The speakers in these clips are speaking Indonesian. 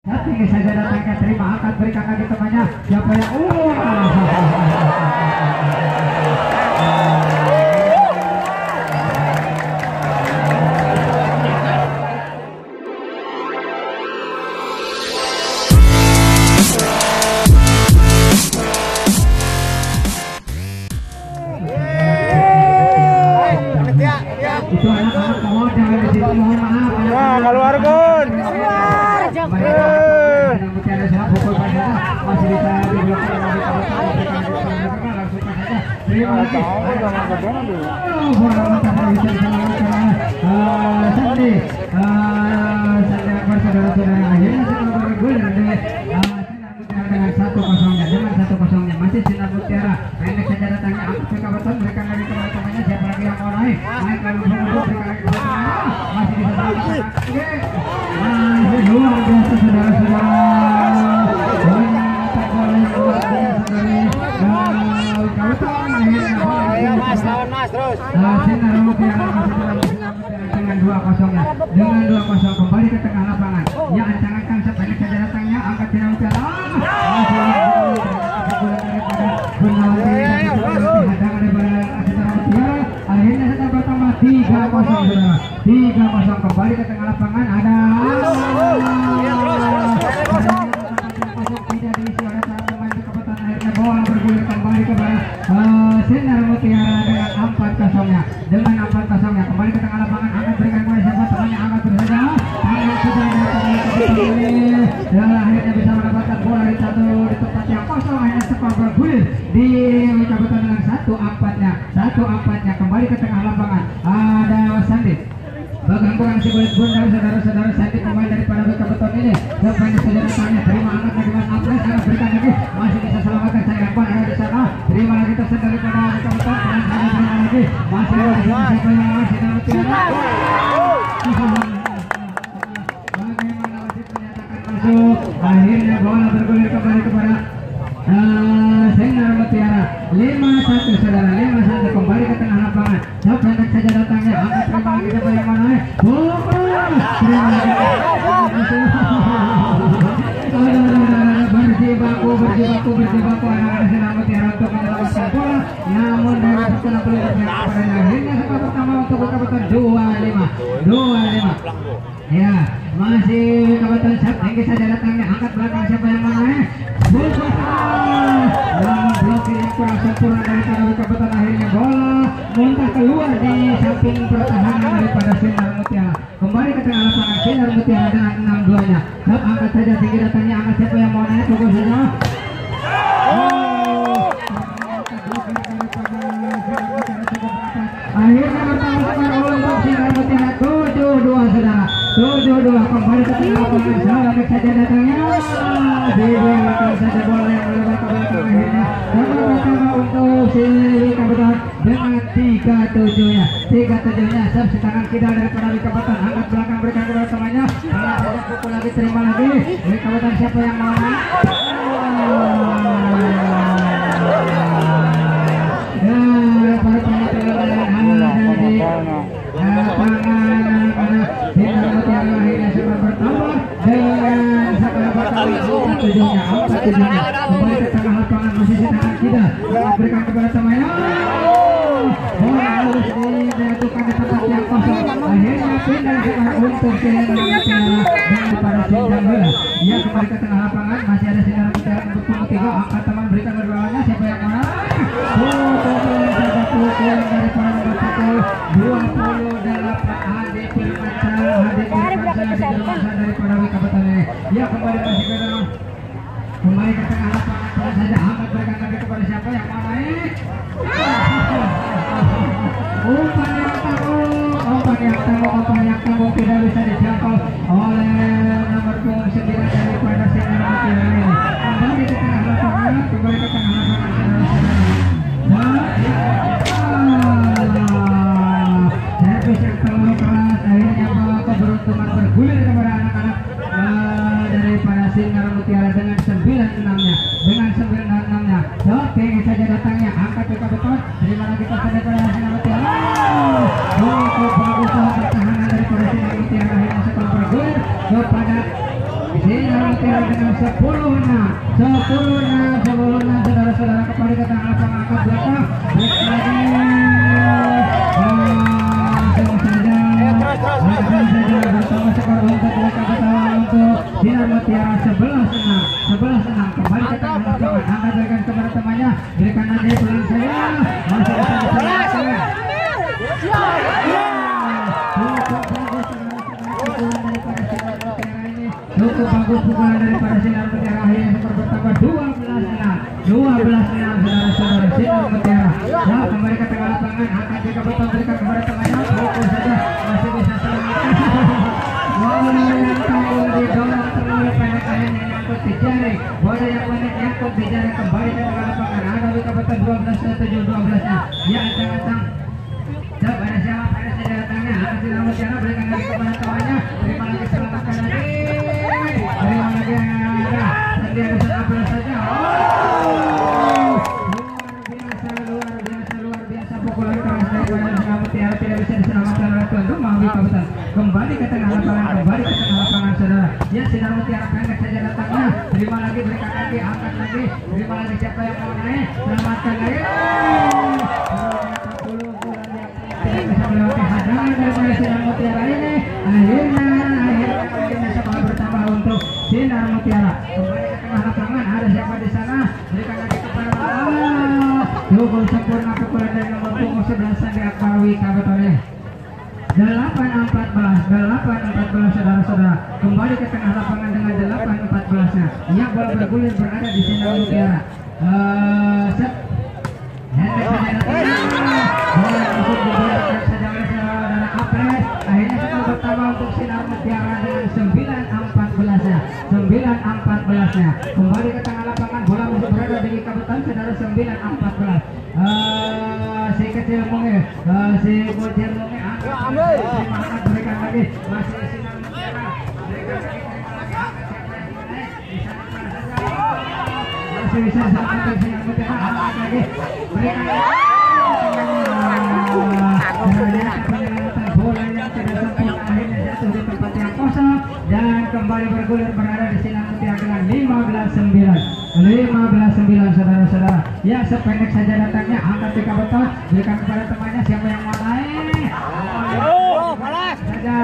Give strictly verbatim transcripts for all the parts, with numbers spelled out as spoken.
Tinggi saja datangnya, terima angkat berikan lagi temannya. Siapa yang uh itu anak-anak mohon jangan di situ, mohon maaf. Nah, keluar Gun. Masih bisa di belakang terima kasih. Sandi, Sandi Akbar saudara-saudara akhirnya sudah bergulir dengan satu kosongnya, dengan satu kosongnya masih Sinar Mutiara. Pendek saja datangnya angkat ke kawasan, mereka lagi ke temannya. Siapa lagi yang mau naik? Naik lalu menunggu, mereka lagi ke temannya. Masih bisa selamatkan. Oke, luar biasa saudara-saudara. Mas, lawan Mas terus. Sinar Mutiara masih dalam dengan dua kosongnya, dengan dua kosong kembali ke tengah lapangan. Ya ancang-ancang sependek saja datangnya angkat Sinar Mutiara. Akhirnya sedang bertambah tiga kosong saudara. tiga kosong kembali ke tengah lapangan. Ada tidak diisi oleh para pemain Kepatan. Akhirnya bola bergulir kembali kepada Sinar Mutiara dengan empat kosongnya. Dengan empat kosongnya kembali ke tengah lapangan. Angkat berikan kepada siapa temannya, angkat bersaja. Angkat sudah dan akhirnya bisa mendapatkan bola di satu di tempat yang kosong. Hanya skor bergulir di Kabupaten dengan satu empatnya, satu empatnya kembali ke tengah lapangan. Ada Sandi. Bergangguan si kulit bun dari saudara-saudara Sandi pemain daripada Kabupaten ini. Pemain saudara-saudaranya terima angkat dengan Apres, angkat berikan lagi masih bisa selamatkan saya pun ada di sana. Terima lagi terus daripada Kabupaten dan ada terima lagi masih ada siapa yang masih dalam tiara. Akhirnya bola bergulir kembali kepada uh, Sinar Mutiara. Lima satu saudara, lima satu kembali ke tengah lapangan. Sependek saja datangnya, angkat terima lagi siapa yang mana? Bola terima lagi. Berjibaku, berjibaku, berjibaku anak-anak Sinar Mutiara untuk menyelamatkan bola. Namun dari setelah peluru pada akhirnya skor pertama untuk Kabupaten dua lima, dua lima. Ya, masih Kabupaten Sap tinggi saja datangnya, angkat belakang siapa yang mana? Bukan. Namun blokir yang kurang sempurna daripada Kabupaten. Akhirnya bola muntah keluar di samping pertahanan daripada Sinar Mutiara. Kembali ke tengah lapangan Sinar Mutiara dengan enam dua nya. Sap angkat saja tinggi datangnya, angkat siapa yang mau naik? Pukul saja. Akhirnya bertambah skor untuk Sinar Mutiara tujuh dua saudara. tujuh dua kembali ke tengah lapangan. Sampai saja datangnya diberikan saja bola yang melewat ke belakang. Akhirnya skor pertama untuk si Kabupaten dengan tiga tujuh nya, tiga tujuh nya. Serve si tangan kidal daripada Kabupaten, angkat belakang berikan kepada temannya. Salah saja pukul lagi, terima lagi Kabupaten. Siapa yang mau? Ya, para pemain ada di Sinar Mutiara. Akhirnya sudah bertambah dengan skor pertama empat tujuh nya, empat tujuh nya. Kembali ke tengah lapangan masih si tangan kita berikan kepada temannya. Bola harus dijatuhkan di tempat yang kosong. Akhirnya pindah skor untuk Sinar Mutiara daripada Sinjang Bola. Ia kembali ke tengah lapangan masih ada Sinar Mutiara untuk pukul tiga. Angkat teman berikan berdoanya siapa yang mana? Pukul saja pukul daripada pukul dua puluh delapan. Hadi Firmansyah, Hadi Firmansyah, Hadi Firmansyah daripada Kabupaten ini. Ia kembali masih ke dalam, kembali ke tengah lapangan. Terus saja angkat berikan lagi kepada siapa yang mau naik? Umpan yang tangguh, umpan yang tangguh, umpan yang tangguh tidak bisa dijangkau oleh nomor punggung sembilan daripada Sinar Mutiara ini. Kembali ke tengah lapangan, kembali ke tengah lapangan saudara-saudara. Servis yang terlalu keras, akhirnya bawa keberuntungan bergulir kepada anak-anak uh, daripada Sinar Mutiara dengan sembilan enam nya, dengan sembilan enam nya. Oke, saja datangnya, angkat ke Kabupaten. Terima lagi pasang daripada Sinar Mutiara. Cukup bagus pertahanan daripada Sinar Mutiara. Akhirnya skor bergulir kepada Sinar Mutiara dengan sepuluh enam, sepuluh enam, sepuluh enam saudara-saudara kembali ke tengah lapangan ke belakang. Baik lagi. Langsung saja. Langsung saja bersama skor untuk mereka pertama untuk Sinar Mutiara sebelas enam, sebelas enam kembali ke tengah lapangan. Angkat berikan kepada temannya, berikan lagi pelan saja. Masih bisa diselamatkan. Cukup bagus pukulan daripada Sinar Mutiara, akhirnya skor bertambah dua belas enam, dua belas enam saudara-saudara Sinar Mutiara. Ya, kembali ke tengah lapangan, akan juga betul berikan kepada temannya, fokus saja masih bisa selamatkan. Bola yang tahu didorong terlalu pendek, akhirnya nyangkut di jaring. Bola yang pendek nyangkut di jaring, kembali ke tengah lapangan. Ada juga betul dua belas tujuh, dua belas nya. Ya, ancang-ancang. Coba ada siapa pada sejaratanya, akan Sinar Mutiara berikan lagi kepada temannya, terima lagi selamatkan lagi. Terima lagi ada sendiri sebelah saja. Oh, luar biasa, luar biasa, luar biasa pukulan keras daripada Sinar Mutiara, tidak bisa diselamatkan oleh tuan rumah Kabupaten. Kembali ke tengah lapangan, kembali ke tengah lapangan saudara. Ya, Sinar Mutiara pendek saja datangnya. Terima lagi, berikan lagi, angkat lagi. Terima lagi siapa yang mau naik, selamatkan lagi. Tidak bisa melewati hadangan daripada Sinar Mutiara ini. Akhirnya, akhirnya, akhirnya skor bertambah untuk Sinar Mutiara. Kembali ke tengah lapangan, ada siapa di sana? Berikan lagi kepada Allah. Cukup sempurna pukulan dari nomor punggung sebelas Sandi Akbarwi Kabupaten. delapan empat belas, delapan empat belas saudara-saudara. Kembali ke tengah lapangan dengan delapan empat belas nya. Yang bola bergulir berada di Sinar Mutiara. Uh, set. Hendek saja bola masuk digunakan saja oleh saudara Apres. Akhirnya skor bertambah untuk Sinar Mutiara dengan sembilan empat belas nya, sembilan empat belas nya. Kembali ke tengah lapangan, bola masih berada di kabupaten saudara sembilan empat belas. Uh, si kecil mungi, uh, si bocil mungi, angkat, terima angkat, berikan lagi, masih Sinar Mutiara, berikan lagi, terima lagi, angkat siapa yang naik, di sana saja, masih bisa selamatkan Sinar Mutiara, angkat lagi, berikan lagi. Ternyata bola yang tidak sempurna akhirnya jatuh di tempat yang kosong dan kembali bergulir berada di Sinar Mutiara dengan lima belas sembilan, lima belas sembilan saudara-saudara. Ya, sependek saja datangnya, angkat tiga betul, berikan kepada temannya, siapa yang mau naik. Oh, balas saja.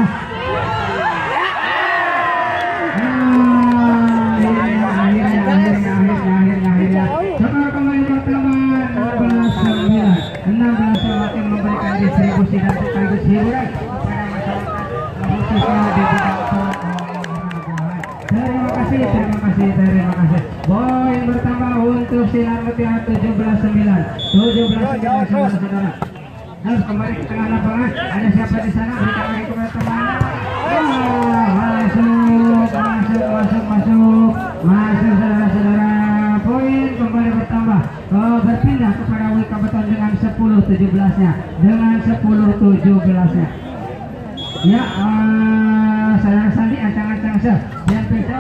Akhirnya, akhirnya, akhirnya, akhirnya, akhirnya, akhirnya. Skor kembali bertambah enam belas sembilan, enam belas semakin memberikan distribusi dan sekaligus hiburan kepada masyarakat khususnya di bidang pengolahan. Terima kasih, terima kasih, terima kasih. Poin bertambah untuk Sinar Mutiara tujuh belas sembilan, tujuh belas sembilan saudara-saudara. Harus kembali ke tengah lapangan. Ada siapa di sana? Berikan lagi kepada teman. Oh, masuk, masuk, masuk, masuk, masuk saudara-saudara. Poin kembali bertambah. Oh, berpindah kepada Wika Beton dengan sepuluh tujuh belas nya, dengan sepuluh tujuh belas nya. Ya, uh, sayang Sandi ancang-ancang sah. Dan bisa.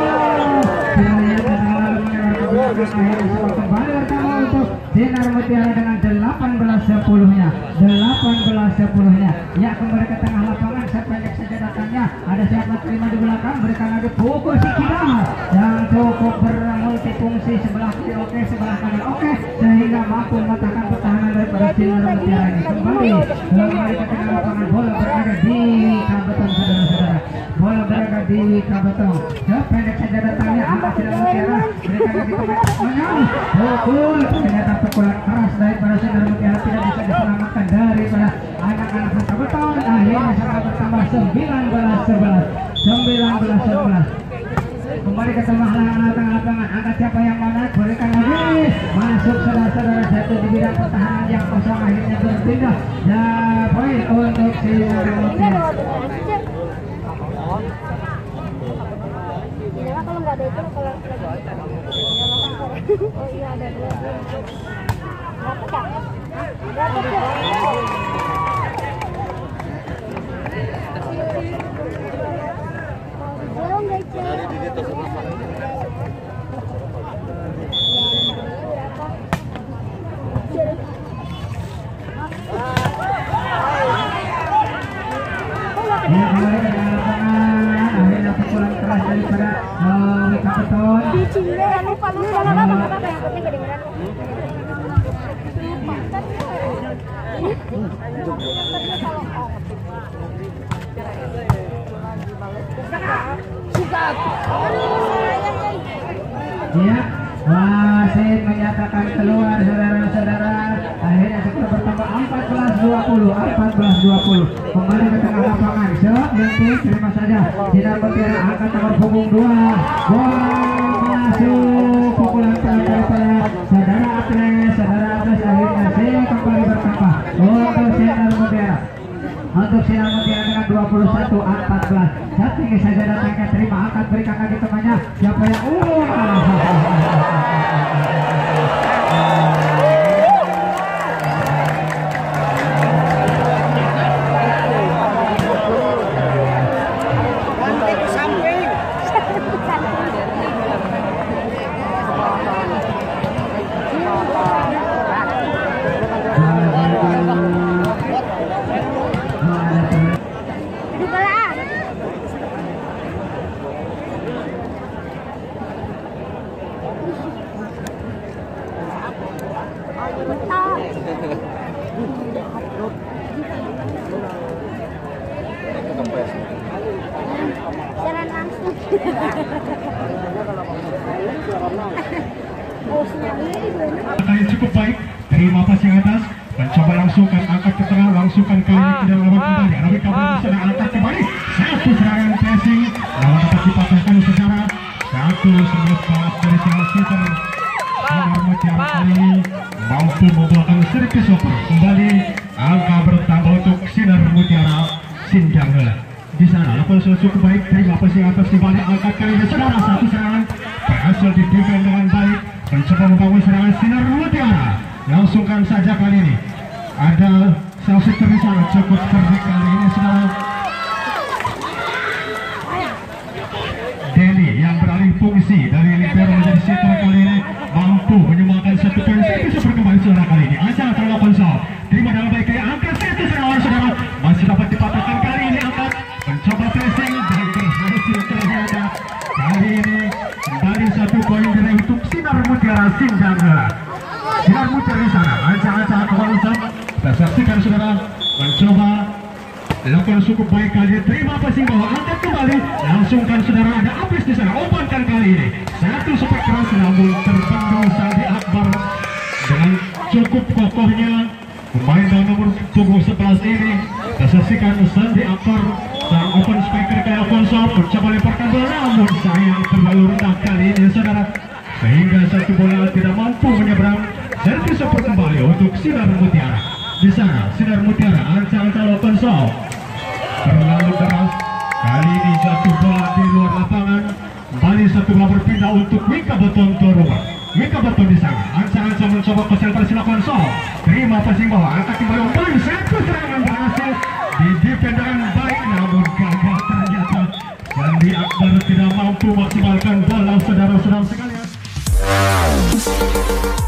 Kembali bertambah untuk Sinar Mutiara dengan delapan belas sepuluh nya, delapan belas sepuluh nya. Ya, kembali ke tengah lapangan, sependek saja datangnya. Ada siapa terima di belakang, berikan lagi pukul si Kidal yang cukup bermultifungsi, sebelah kiri oke, sebelah kanan oke, sehingga mampu mematahkan pertahanan daripada Sinar Mutiara ini. Kembali, kembali ke tengah lapangan, bola berada di Kabupaten saudara-saudara. Bola berada di Kabupaten. Sependek saja datangnya, angkat Sinar Mutiara, berikan lagi teman-temannya. Pukul, ternyata pukulan keras daripada Sinar Mutiara tidak bisa diselamatkan daripada anak-anak Kabupaten. Akhirnya skor bertambah sembilan belas sebelas, sembilan belas sebelas. Kembali ke tengah lapangan, angkat siapa yang mau naik, berikan lagi, masuk saudara-saudara, satu di bidang pertahanan yang kosong akhirnya berpindah. Dan poin untuk Sinar Mutiara. Ya, kalau nggak ada itu, kalau oh iya ada dua. Dapat ya? Dapat ya? Belum guys. Ya, kembali ke lapangan, akhirnya pukulan keras daripada Oh, mereka betul. Jangan lupa lu jangan apa apa yang penting kedengeran. Ya, wasit menyatakan keluar saudara-saudara. Akhirnya skor bertambah empat belas dua puluh, empat belas dua puluh. Kembali ke tengah lapangan. Shot nanti terima saja. Sinar Mutiara angkat nomor punggung dua. Bola masuk. Pukulan tangan daripada saudara Atles, saudara Atles akhirnya saya kembali bertambah. Untuk Sinar Mutiara. Untuk Sinar Mutiara dengan dua puluh satu empat belas. Cantik saja datangnya, terima angkat berikan lagi temannya. Siapa yang uh Jalan langsung. Yang cukup baik, terima passing atas, mencoba langsungkan angkat ke tengah, langsungkan kali ini tidak melawan kembali. Tapi kabur sedang angkat kembali, satu serangan pressing, lawan dapat dipatahkan secara satu sembilan banget dari single season. Sinar Mutiara kali ini mampu membawakan servis over kembali, angka bertambah untuk Sinar Mutiara Sinjangga. Di sana lakukan cukup baik, terima passing atas kembali, angkat kali ini saudara, satu serangan berhasil di defend dengan baik, mencoba membangun serangan Sinar Mutiara. Langsungkan saja kali ini ada Selsi di sana, cukup cerdik kali ini saudara. Deli yang beralih fungsi dari libero menjadi center kali ini mampu menyumbangkan satu poin. Saya bisa berkembali saudara kali ini. Asal terlalu konsol, terima dengan baik, angkat satu serangan saudara, masih dapat dipatahkan kali ini, angkat mencoba pressing dan berhasil ternyata. Kali ini kembali satu poin dari untuk Sinar Mutiara Sinjangga. Sinar Mutiara di sana, ancang-ancang konsol. Kita saksikan saudara, mencoba lakukan cukup baik kali ini, terima passing bawah, angkat kembali, langsungkan saudara, ada Aplis di sana, umpankan kali ini satu super keras namun terbendung Sandi Akbar dengan cukup kokohnya pemain dalam nomor punggung sebelas ini. Kita saksikan Sandi Akbar sang open spiker kayak konsol mencoba lemparkan bola, namun sayang terlalu rendah kali ini saudara, sehingga satu bola tidak mampu menyeberang. Servis super kembali untuk Sinar Mutiara. Di sana Sinar Mutiara ancang-ancang konsol terlalu deras. Kali ini satu bola di luar lapangan, kembali satu bola berpindah untuk Mika Beton Toruba. Mika Beton di sana, ancang-ancang mencoba konsentrasi lakukan sol, terima passing bawah, angkat kembali umpan, satu serangan berhasil di defend dengan baik, namun gagal ternyata. Sandi Akbar tidak mampu maksimalkan bola saudara-saudara sekalian.